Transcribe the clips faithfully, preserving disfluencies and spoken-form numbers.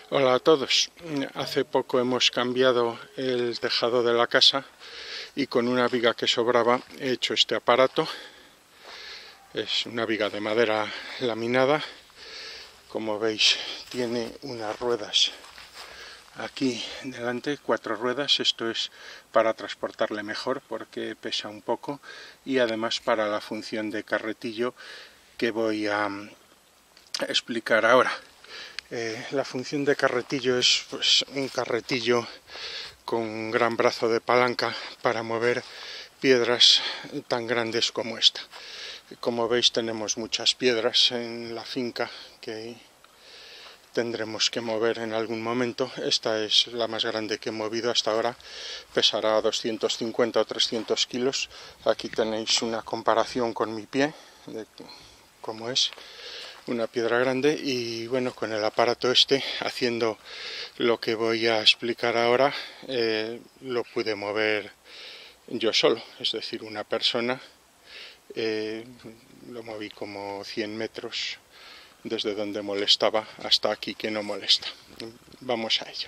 Hola a todos. Hace poco hemos cambiado el tejado de la casa y con una viga que sobraba he hecho este aparato. Es una viga de madera laminada. Como veis, tiene unas ruedas aquí delante, cuatro ruedas. Esto es para transportarle mejor porque pesa un poco, y además para la función de carretillo que voy a explicar ahora. Eh, la función de carretillo es pues, un carretillo con un gran brazo de palanca para mover piedras tan grandes como esta. Como veis, tenemos muchas piedras en la finca que tendremos que mover en algún momento. Esta es la más grande que he movido hasta ahora, pesará doscientos cincuenta o trescientos kilos. Aquí tenéis una comparación con mi pie de cómo es una piedra grande. Y bueno, con el aparato este, haciendo lo que voy a explicar ahora, eh, lo pude mover yo solo, es decir, una persona. Eh, lo moví como cien metros desde donde molestaba hasta aquí que no molesta. Vamos a ello.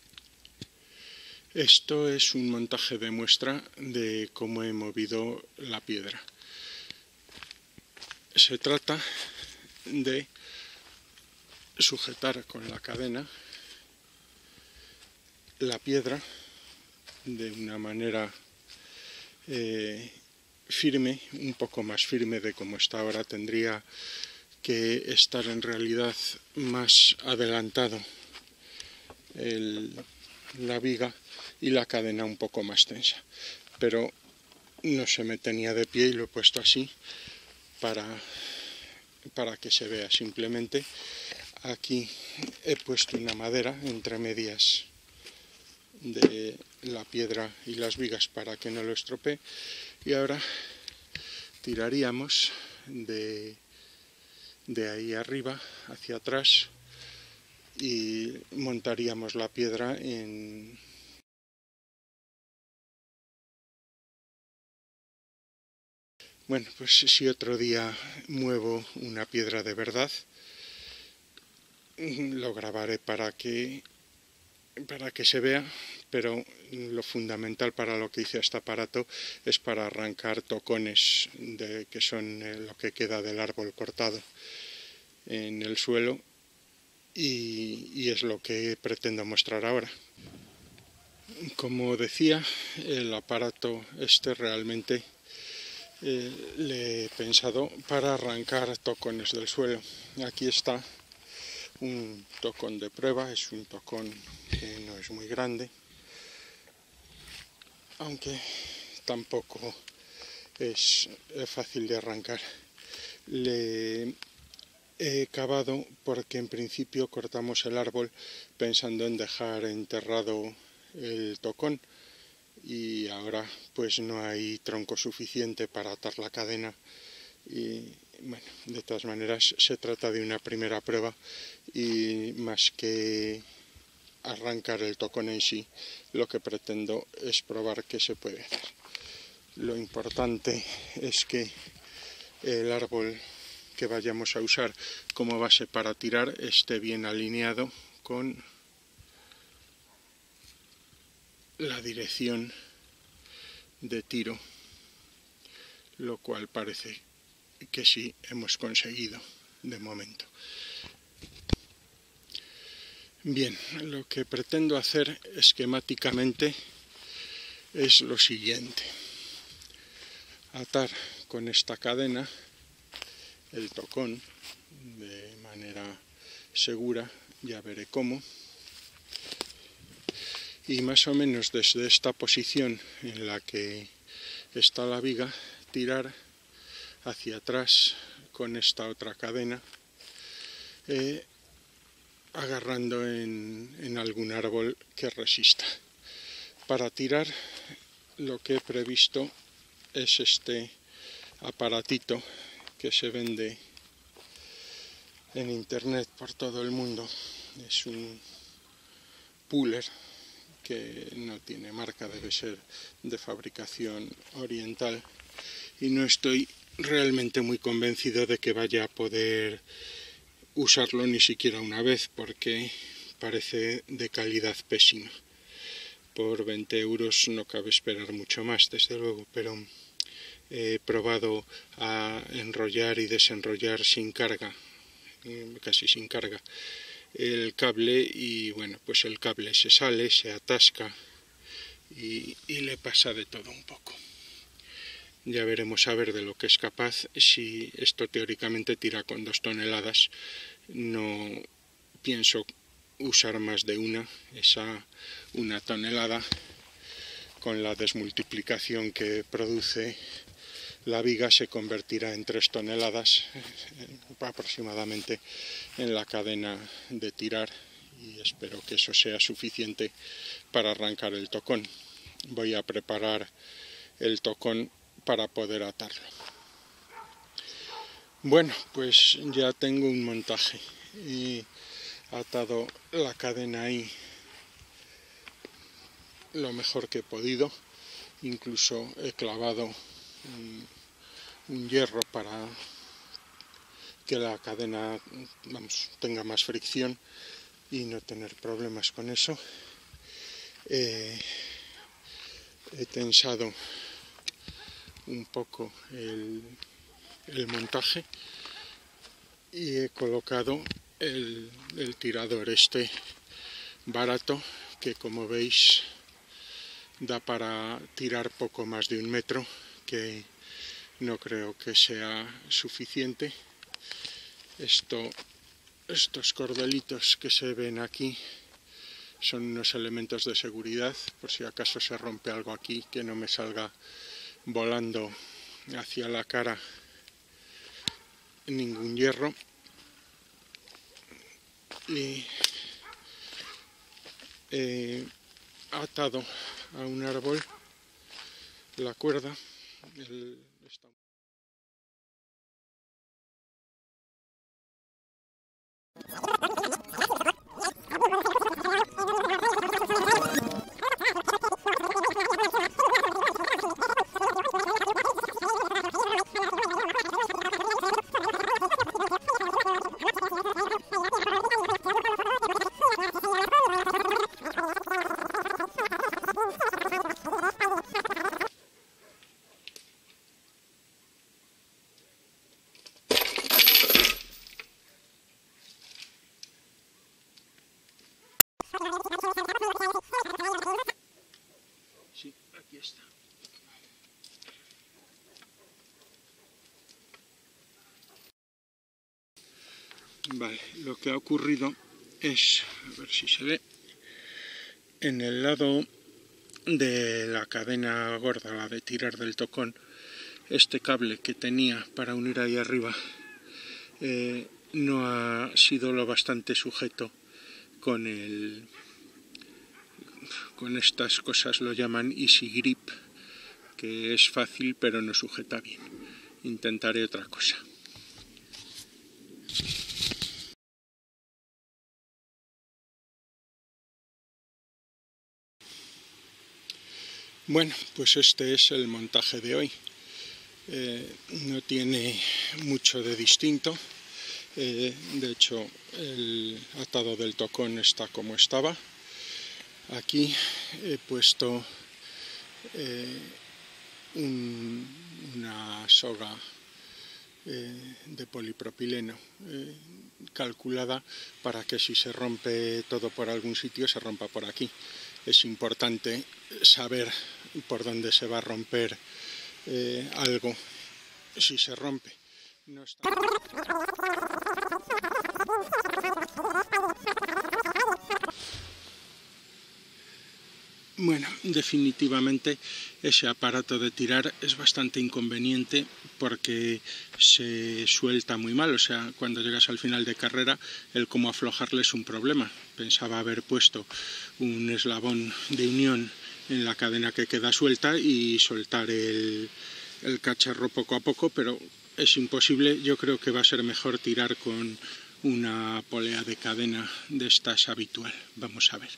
Esto es un montaje de muestra de cómo he movido la piedra. Se trata de sujetar con la cadena la piedra de una manera eh, firme, un poco más firme de como está ahora. Tendría que estar en realidad más adelantado el, la viga y la cadena un poco más tensa, pero no se me tenía de pie y lo he puesto así para, para que se vea simplemente. Aquí he puesto una madera entre medias de la piedra y las vigas para que no lo estropee, y ahora tiraríamos de, de ahí arriba hacia atrás y montaríamos la piedra en bueno, pues si otro día muevo una piedra de verdad, lo grabaré para que para que se vea, pero lo fundamental para lo que hice este aparato es para arrancar tocones de, que son lo que queda del árbol cortado en el suelo, y, y es lo que pretendo mostrar ahora. Como decía, el aparato este realmente eh, le he pensado para arrancar tocones del suelo. Aquí está un tocón de prueba, es un tocón que no es muy grande, aunque tampoco es fácil de arrancar. Le he cavado porque en principio cortamos el árbol pensando en dejar enterrado el tocón, y ahora pues no hay tronco suficiente para atar la cadena. Y bueno, de todas maneras se trata de una primera prueba, y más que arrancar el tocón en sí, lo que pretendo es probar qué se puede hacer. Lo importante es que el árbol que vayamos a usar como base para tirar esté bien alineado con la dirección de tiro, lo cual parece que sí hemos conseguido de momento. Bien, lo que pretendo hacer esquemáticamente es lo siguiente: atar con esta cadena el tocón de manera segura, ya veré cómo, y más o menos desde esta posición en la que está la viga, tirar hacia atrás con esta otra cadena, eh, agarrando en, en algún árbol que resista. Para tirar, lo que he previsto es este aparatito que se vende en internet por todo el mundo. Es un puller que no tiene marca, debe ser de fabricación oriental, y no estoy realmente muy convencido de que vaya a poder usarlo ni siquiera una vez, porque parece de calidad pésima. Por veinte euros no cabe esperar mucho más, desde luego, pero he probado a enrollar y desenrollar sin carga, casi sin carga, el cable, y bueno, pues el cable se sale, se atasca y, y le pasa de todo un poco. Ya veremos a ver de lo que es capaz. Si esto teóricamente tira con dos toneladas, no pienso usar más de una, esa una tonelada, con la desmultiplicación que produce la viga se convertirá en tres toneladas aproximadamente en la cadena de tirar, y espero que eso sea suficiente para arrancar el tocón. Voy a preparar el tocón para poder atarlo. Bueno, pues ya tengo un montaje. He atado la cadena ahí lo mejor que he podido. Incluso he clavado un, un hierro para que la cadena, vamos, tenga más fricción y no tener problemas con eso. Eh, he tensado un poco el, el montaje y he colocado el, el tirador este barato, que como veis da para tirar poco más de un metro, que no creo que sea suficiente. Esto, estos cordelitos que se ven aquí son unos elementos de seguridad, por si acaso se rompe algo aquí, que no me salga volando hacia la cara ningún hierro. Y he atado a un árbol la cuerda. El, esta... Sí, aquí está. Vale, lo que ha ocurrido es, a ver si se ve, en el lado de la cadena gorda, la de tirar del tocón, este cable que tenía para unir ahí arriba eh, no ha sido lo bastante sujeto con el con estas cosas, lo llaman easy grip, que es fácil pero no sujeta bien. Intentaré otra cosa. Bueno, pues este es el montaje de hoy. Eh, no tiene mucho de distinto. Eh, de hecho, el atado del tocón está como estaba. Aquí he puesto eh, un, una soga eh, de polipropileno eh, calculada para que si se rompe todo por algún sitio, se rompa por aquí. Es importante saber por dónde se va a romper eh, algo si se rompe. No está... Bueno, definitivamente ese aparato de tirar es bastante inconveniente porque se suelta muy mal, o sea, cuando llegas al final de carrera, el cómo aflojarle es un problema. Pensaba haber puesto un eslabón de unión en la cadena que queda suelta y soltar el, el cacharro poco a poco, pero es imposible. Yo creo que va a ser mejor tirar con una polea de cadena de estas habitual. Vamos a ver.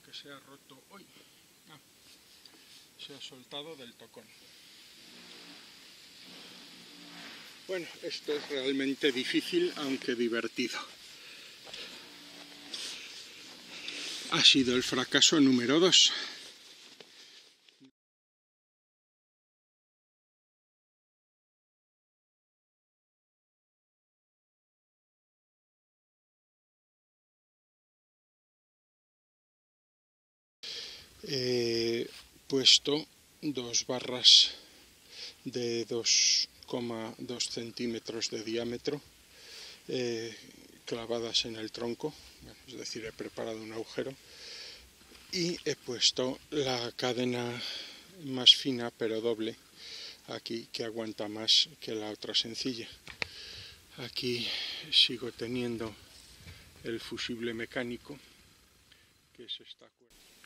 que se ha roto hoy. Ah, se ha soltado del tocón. Bueno, esto es realmente difícil, aunque divertido. Ha sido el fracaso número dos. He puesto dos barras de dos coma dos centímetros de diámetro eh, clavadas en el tronco, es decir, he preparado un agujero y he puesto la cadena más fina pero doble aquí, que aguanta más que la otra sencilla. Aquí sigo teniendo el fusible mecánico, que es esta cuerda.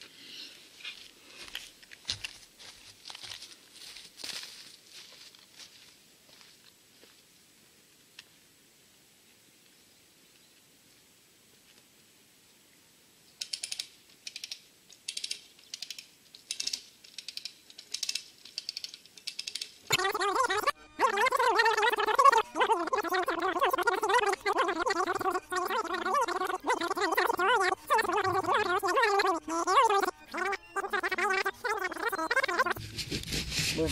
Bueno,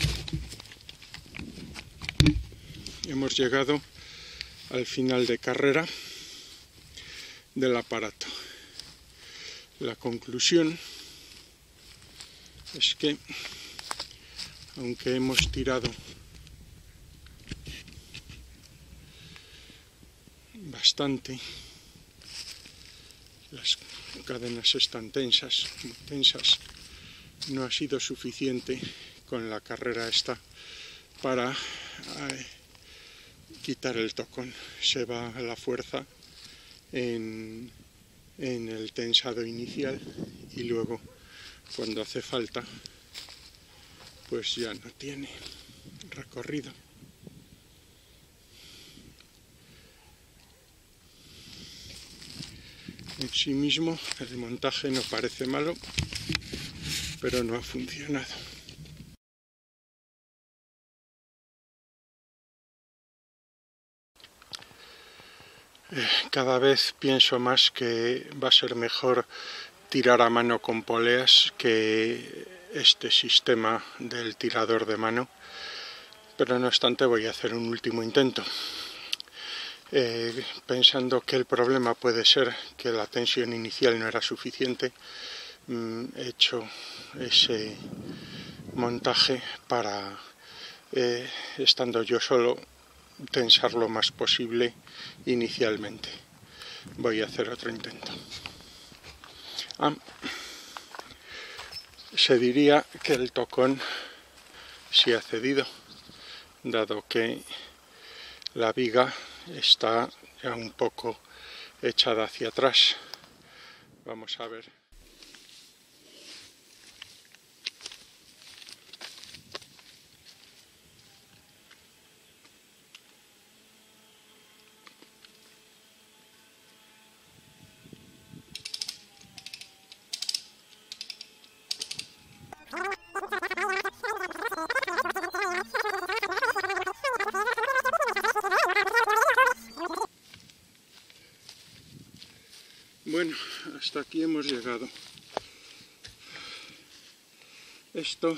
hemos llegado al final de carrera del aparato. La conclusión es que, aunque hemos tirado bastante, las cadenas están tensas, muy tensas, no ha sido suficiente con la carrera esta para eh, quitar el tocón. Se va a la fuerza en, en el tensado inicial y luego, cuando hace falta, pues ya no tiene recorrido. En sí mismo el montaje no parece malo, pero no ha funcionado. Eh, cada vez pienso más que va a ser mejor tirar a mano con poleas que este sistema del tirador de mano, pero no obstante voy a hacer un último intento. Eh, pensando que el problema puede ser que la tensión inicial no era suficiente, mm, he hecho ese montaje para, eh, estando yo solo, tensar lo más posible inicialmente. Voy a hacer otro intento. Ah, se diría que el tocón sí ha cedido, dado que la viga está ya un poco echada hacia atrás. Vamos a ver. Bueno, hasta aquí hemos llegado. Esto,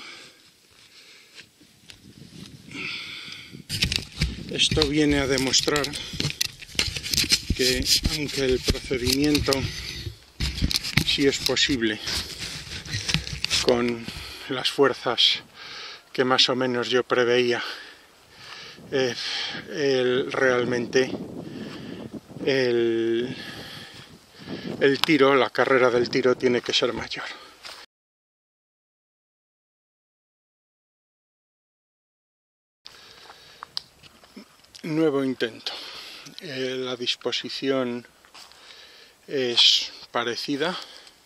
esto viene a demostrar que, aunque el procedimiento sí es posible con las fuerzas que más o menos yo preveía, eh, el, realmente el, el tiro, la carrera del tiro tiene que ser mayor. Nuevo intento. Eh, la disposición es parecida.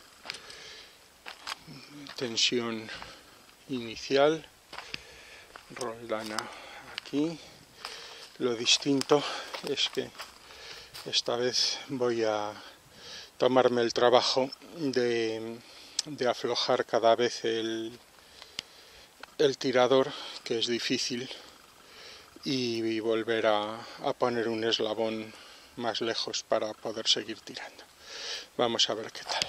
Tensión inicial, roldana aquí. Lo distinto es que esta vez voy a tomarme el trabajo de de aflojar cada vez el, el tirador, que es difícil, y, y volver a, a poner un eslabón más lejos para poder seguir tirando. Vamos a ver qué tal.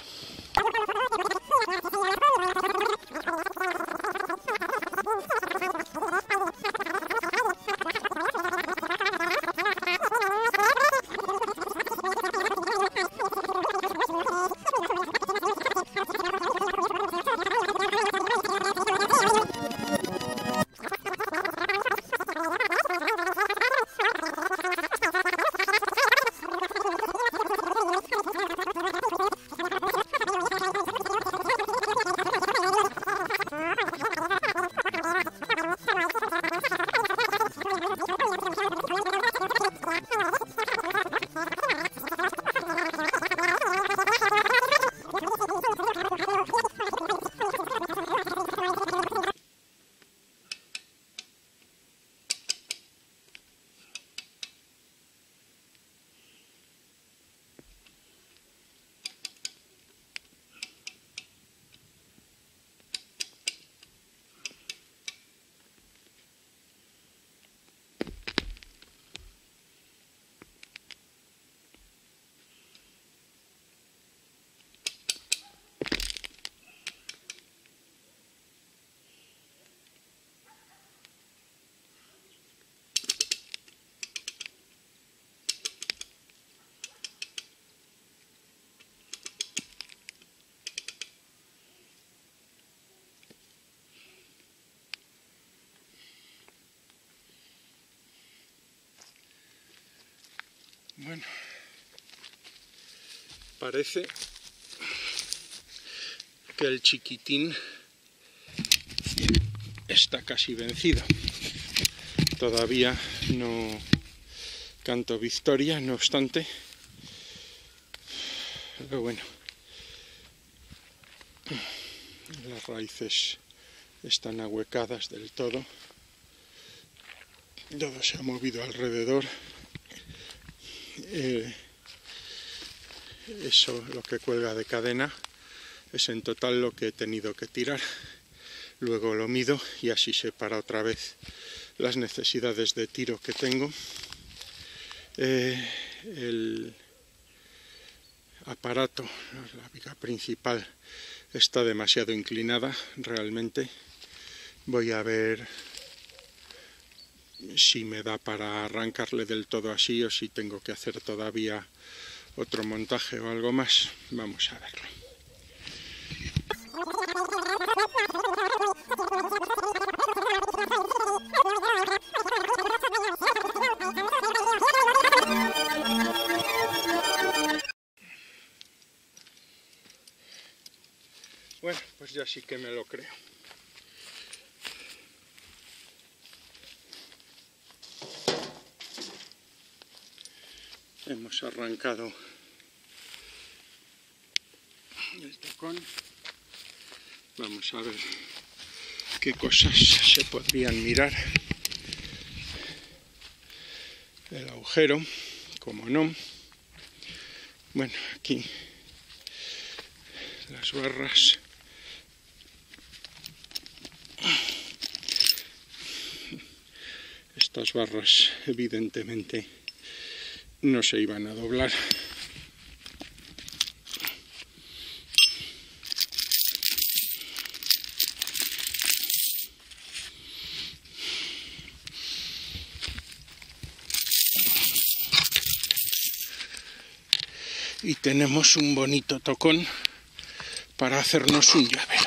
Bueno, parece que el chiquitín está casi vencido. Todavía no canto victoria, no obstante. Pero bueno, las raíces están ahuecadas del todo. Todo se ha movido alrededor. Eh, eso, lo que cuelga de cadena, es en total lo que he tenido que tirar. Luego lo mido y así sé para otra vez las necesidades de tiro que tengo. Eh, el aparato, la viga principal, está demasiado inclinada realmente. Voy a ver si me da para arrancarle del todo así o si tengo que hacer todavía otro montaje o algo más. Vamos a verlo. Bueno, pues ya sí que me lo creo. Hemos arrancado el tocón. Vamos a ver qué cosas se podrían mirar. El agujero, como no. Bueno, aquí las barras. Estas barras evidentemente no se iban a doblar. Y tenemos un bonito tocón para hacernos un llave.